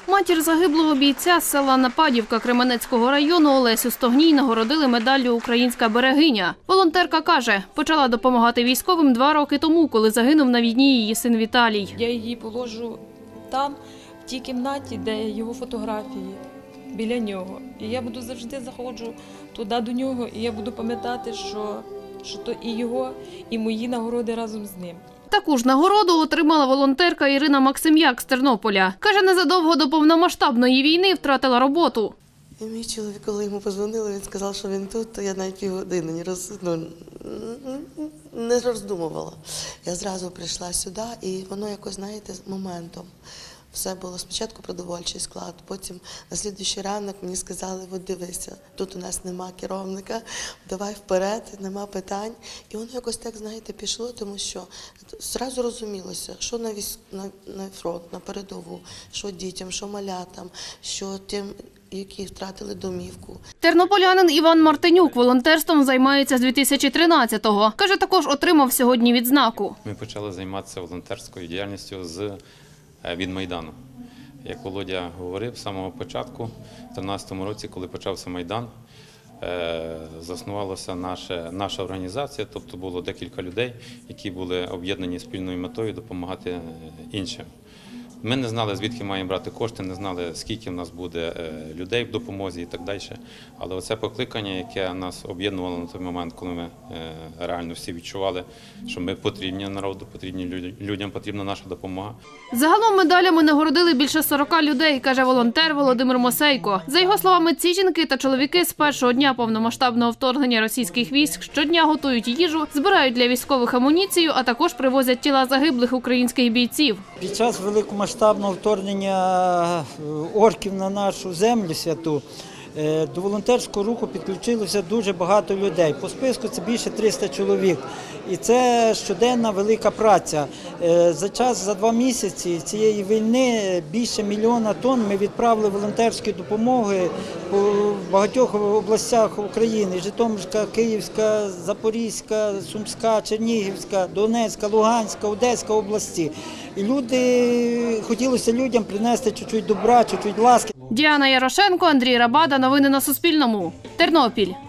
Матір загиблого бійця з села Нападівка Кременецького району Олесю Стогній нагородили медаллю «Українська берегиня». Волонтерка каже, почала допомагати військовим 2 роки тому, коли загинув на війні її син Віталій. Я її положу там, в тій кімнаті, де його фотографії, біля нього. І я буду завжди заходжу туди до нього, і я буду пам'ятати, що то і його, і мої нагороди разом з ним. Таку ж нагороду отримала волонтерка Ірина Максим'як з Тернополя. Каже, незадовго до повномасштабної війни втратила роботу. І мій чоловік, коли йому подзвонили, він сказав, що він тут, то я навіть півгодини не роздумувала. Я зразу прийшла сюди, і воно якось, знаєте, моментом. Все було спочатку продовольчий склад, потім на слідуючий ранок мені сказали, от дивися, тут у нас нема керівника, давай вперед, нема питань. І воно якось так, знаєте, пішло, тому що зразу розумілося, що на фронт, на передову, що дітям, що малятам, що тим, які втратили домівку. Тернополянин Іван Мартинюк волонтерством займається з 2013-го. Каже, також отримав сьогодні відзнаку. Ми почали займатися волонтерською діяльністю від Майдану. Як Володя говорив, з самого початку, в 2013 році, коли почався Майдан, заснувалася наша організація, тобто було декілька людей, які були об'єднані спільною метою допомагати іншим. Ми не знали, звідки маємо брати кошти, не знали, скільки в нас буде людей в допомозі і так далі. Але оце покликання, яке нас об'єднувало на той момент, коли ми реально всі відчували, що ми потрібні народу, потрібні людям, потрібна наша допомога. Загалом медалями нагородили більше 40 людей, каже волонтер Володимир Мосейко. За його словами, ці жінки та чоловіки з першого дня повномасштабного вторгнення російських військ щодня готують їжу, збирають для військових амуніцію, а також привозять тіла загиблих українських бійців. Під час великомасштабного вторгнення орків на нашу землю святу до волонтерського руху підключилося дуже багато людей. По списку це більше 300 чоловік. І це щоденна велика праця. За 2 місяці цієї війни більше 1 мільйона тонн ми відправили волонтерської допомоги по багатьох областях України. Житомирська, Київська, Запорізька, Сумська, Чернігівська, Донецька, Луганська, Одеська області. І хотілося людям принести чуть-чуть добра, чуть-чуть ласки. Діана Ярошенко, Андрій Рабада. Новини на Суспільному. Тернопіль.